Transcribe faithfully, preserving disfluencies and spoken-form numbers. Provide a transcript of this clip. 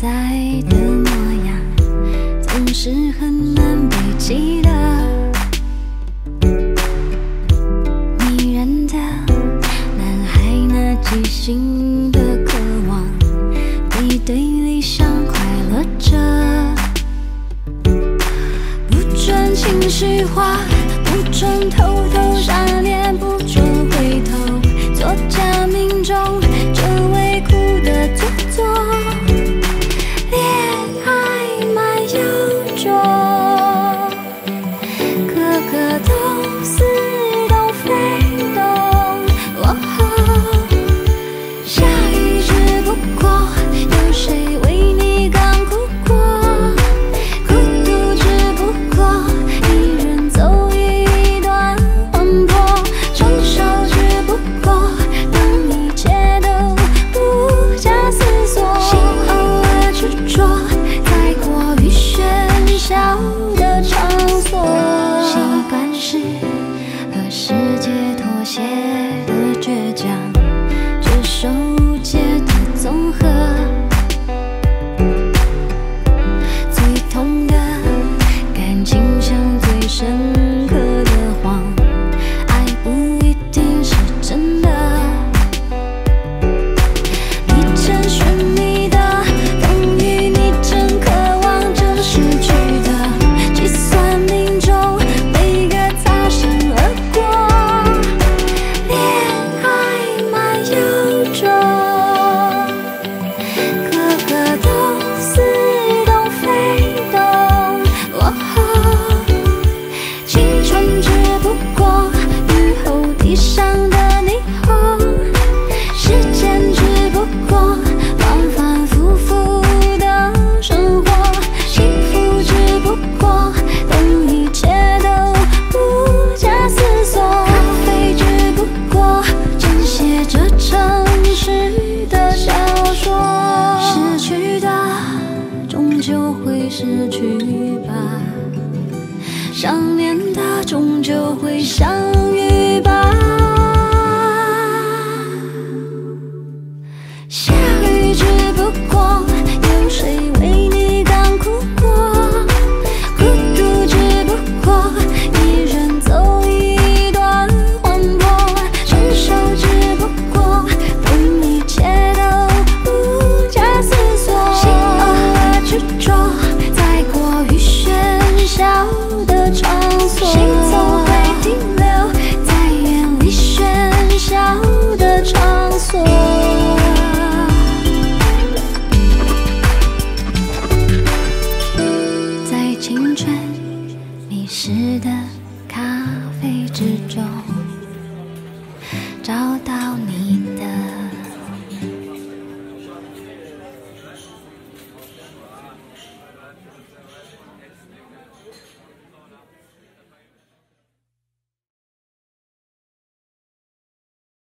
在的模样，总是很难被记得。迷人的男孩，那即兴的渴望，背对理想快乐着。不准情绪化，不准偷偷闪恋，不准回头，做假命中这为苦的做作。恋爱蛮有拙，个个都似懂非懂。哦，下雨只不过有谁为你刚哭过，孤独只不过一人走一段魂魄，成熟只不过当一切都不假思索，心偶尔执着在过于喧嚣的场所，习惯是和世界妥协。